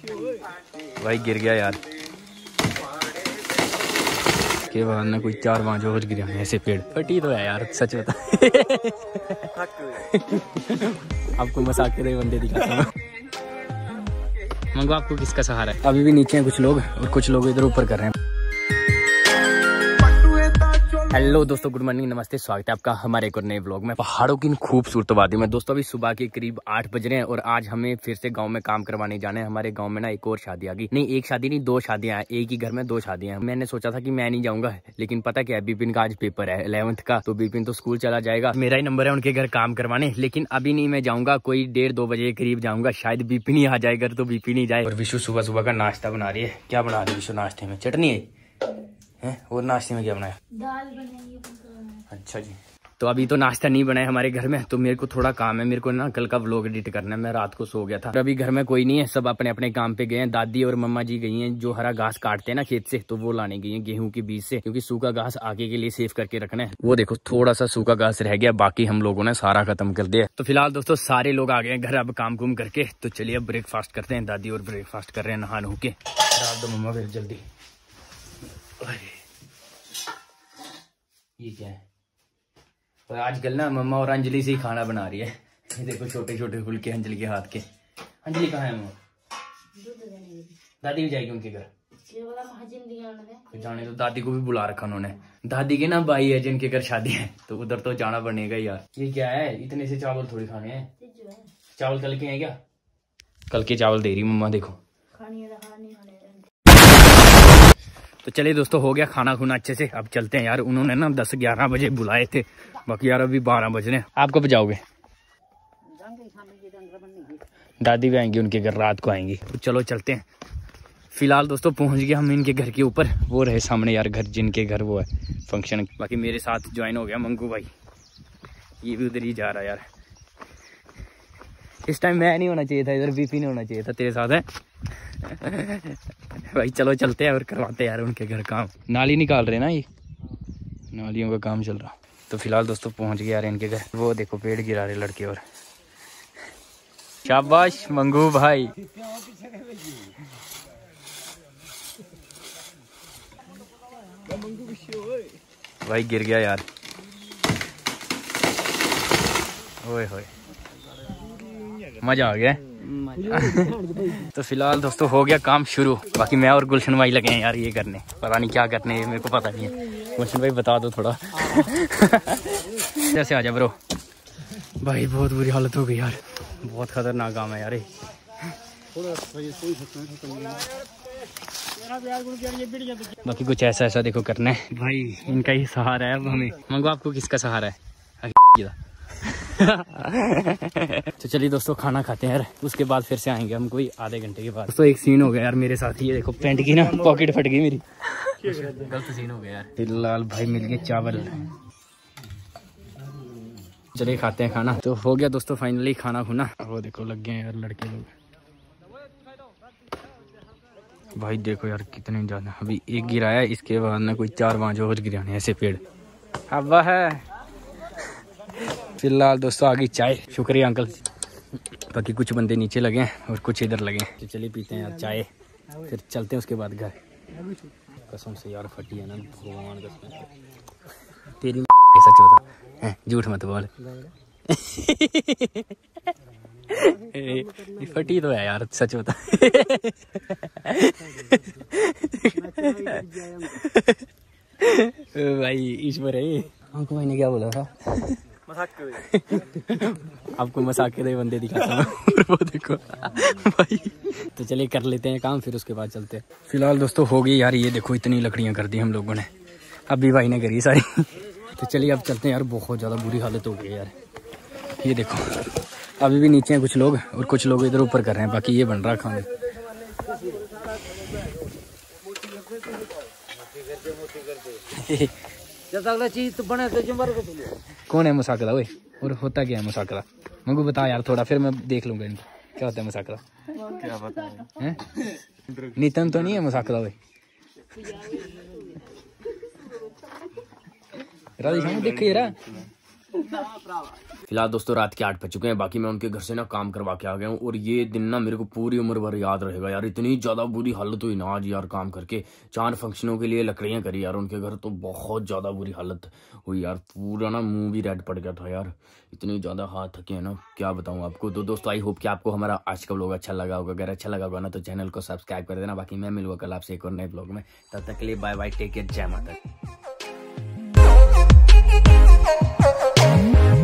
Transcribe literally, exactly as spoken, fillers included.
भाई गिर गया यार के बाद ना कोई चार पांच और गिरा ऐसे पेड़। फटी तो है यार सच बता। आपको मजाक के बंदे दिखाता हूँ। मंगो आपको किसका सहारा है? अभी भी नीचे हैं कुछ लोग और कुछ लोग इधर ऊपर कर रहे हैं। हेलो दोस्तों, गुड मॉर्निंग, नमस्ते, स्वागत है आपका हमारे एक और नए व्लॉग में पहाड़ों की खूबसूरत वादी में। दोस्तों अभी सुबह के करीब आठ बज रहे हैं और आज हमें फिर से गांव में काम करवाने जाना है। हमारे गांव में ना एक और शादी आ गई। नहीं, एक शादी नहीं, दो शादियां हैं, एक ही घर में दो शादियां हैं। मैंने सोचा था कि मैं नहीं जाऊंगा, लेकिन पता क्या है, बिपिन का आज पेपर है इलेवंथ का, तो बिपिन तो स्कूल चला जाएगा। मेरा ही नंबर है उनके घर काम करवाने, लेकिन अभी नहीं मैं जाऊंगा, कोई डेढ़ दो बजे के करीब जाऊंगा। शायद बिपिन ही आ जाए घर, तो बिपिन ही जाए। और विशु सुबह सुबह का नाश्ता बना रही है। क्या बना रही है विशु नाश्ते में? चटनी है, है? और नाश्ते में क्या बनाया? दाल बनाई। अच्छा जी, तो अभी तो नाश्ता नहीं बनाया हमारे घर में, तो मेरे को थोड़ा काम है। मेरे को ना कल का व्लॉग एडिट करना है। मैं रात को सो गया था। अभी घर में कोई नहीं है, सब अपने अपने काम पे गए हैं। दादी और मम्मा जी गई हैं जो हरा घास काटते हैं ना खेत से, तो वो लाने गई हैं गेहूं के बीज से, क्योंकि सूखा घास आगे के लिए सेव करके रखना है। वो देखो थोड़ा सा सूखा घास रह गया, बाकी हम लोगों ने सारा खत्म कर दिया। तो फिलहाल दोस्तों सारे लोग आ गए हैं घर अब काम कुम करके, तो चलिए अब ब्रेकफास्ट करते हैं। दादी और ब्रेकफास्ट कर रहे हैं नहा नु के। डाल दो मम्मा फिर जल्दी। ये क्या है? और आजकल ना मम्मा और अंजलि से ही खाना बना रही है। ये देखो छोटे छोटे फुलके अंजलि के हाथ के। अंजलि कहाँ है मम्मा? दादी भी जाएगी उनके घर? तो जाने तो, दादी को भी बुला रखा उन्होंने। दादी के ना भाई है जिनके घर शादी है, तो उधर तो जाना बनेगा यार। ये क्या है, इतने से चावल थोड़ी खाने हैं। चावल कल के हैं क्या? कल के चावल दे रही मम्मा, देखो। तो चलिए दोस्तों, हो गया खाना खुना अच्छे से, अब चलते हैं यार। उन्होंने ना दस ग्यारह बजे बुलाए थे, बाकी यार अभी बारह बज रहे हैं। आप कब जाओगे? दादी भी आएंगी उनके घर, रात को आएंगी। तो चलो चलते हैं। फिलहाल दोस्तों पहुंच गया हम इनके घर के ऊपर। वो रहे सामने यार घर, जिनके घर वो है फंक्शन। बाकी मेरे साथ ज्वाइन हो गया मंगू भाई, ये भी उधर ही जा रहा है यार। इस टाइम मैं नहीं होना चाहिए था इधर, बीपी नहीं होना चाहिए था तेरे साथ है। भाई चलो चलते हैं और करवाते हैं यार उनके घर काम। नाली निकाल रहे ना, ये नालियों का काम चल रहा। तो फिलहाल दोस्तों पहुंच गए यार इनके घर। वो देखो पेड़ गिरा रहे लड़के। और शाबाश मंगू भाई। भाई गिर गया यार, ओए होए मजा आ गया। तो फिलहाल दोस्तों हो गया काम शुरू। बाकी मैं और गुलशन भाई लगे हैं यार ये करने, पता नहीं क्या करने है, मेरे को पता नहीं है। गुलशन भाई बता दो थोड़ा। जैसे आ जा ब्रो। भाई बहुत बुरी हालत हो गई यार, बहुत खतरनाक काम है यार ये। बाकी कुछ ऐसा ऐसा देखो करना है भाई, इनका ही सहारा है अब हमें। मंगो आपको किसका सहारा है? तो चलिए दोस्तों खाना खाते हैं यार, उसके बाद फिर से आएंगे हम कोई आधे घंटे के बाद। तो एक सीन हो गया यार मेरे साथ, ये देखो पैंट की ना पॉकेट फट गई मेरी। गलत सीन हो गया यार। फिलहाल भाई मिल गए चावल, चलिए खाते हैं खाना। तो हो गया दोस्तों फाइनली खाना खुना। वो देखो लग गए यार लड़के लोग। भाई देखो यार कितने ज्यादा, अभी एक गिराया, इसके बाद ना कोई चार पांच और गिराने ऐसे पेड़। अब है फिलहाल दोस्तों आ गई चाय, शुक्रिया अंकल। बाकी कुछ बंदे नीचे लगे हैं और कुछ इधर लगे हैं। तो चलिए पीते हैं यार चाय, फिर चलते हैं उसके बाद घर। कसम से यार फटी है ना, भगवान कसम तेरी सच होता है, झूठ मत बोल। फटी तो है यार सच होता। भाई ईश्वर है। हमको भाई ने क्या बोला था? आपको मजाक के बंदे दिखाता हूँ। वो देखो भाई। तो चलिए कर लेते हैं काम, फिर उसके बाद चलते हैं। फिलहाल दोस्तों हो गई यार, ये देखो इतनी लकड़ियां कर दी हम लोगों ने, अभी भाई ने करी सारी। तो चलिए अब चलते हैं यार, बहुत ज़्यादा बुरी हालत हो गई यार। ये देखो अभी भी नीचे हैं कुछ लोग और कुछ लोग इधर ऊपर कर रहे हैं, बाकी ये बन रहा है खाना। चीज तो बने तो कौन है मुसाकला? ओए और होता क्या है मुसाकला? मुझे बता यार थोड़ा, फिर मैं देख लूंगा इनको क्या होता है मुसाकला। क्या पता है? नितन तो नहीं है मुसाकला? ओए राधे देख रहा फिलहाल दोस्तों रात के आठ बज चुके हैं। बाकी मैं उनके घर से ना काम करवा के आ गया हूँ और ये दिन ना मेरे को पूरी उम्र भर याद रहेगा यार। इतनी ज्यादा बुरी हालत हुई ना आज यार काम करके। चार फंक्शनों के लिए लकड़ियां करी यार उनके घर, तो बहुत ज्यादा बुरी हालत हुई यार। पूरा ना मुंह भी रेड पड़ गया था यार, इतनी ज्यादा हाथ थके हैं ना, क्या बताऊं आपको। तो दोस्तों आई होप कि आपको हमारा आज का व्लॉग अच्छा लगा होगा। अगर अच्छा लगा होगा ना तो चैनल को सब्सक्राइब कर देना। बाकी मैं मिलूंगा कल आपसे एक और नए व्लॉग में, तब तक के लिए बाय बाय, टेक केयर, जय माता दी।